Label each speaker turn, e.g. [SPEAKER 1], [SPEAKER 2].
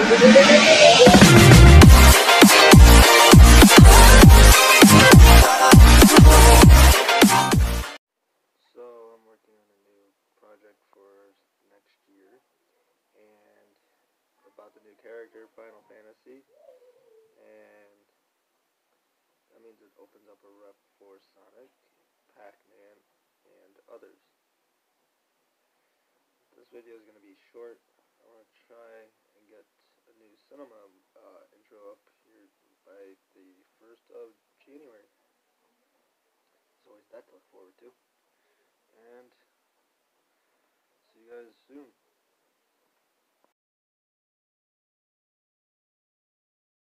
[SPEAKER 1] So I'm working on a new project for next year, and about the new character, Final Fantasy, and that means it opens up a rep for Sonic, Pac-Man, and others. This video is going to be short. I want to try and get a new cinema intro up here by the 1st of January. There's always that to look forward to. And see you guys soon.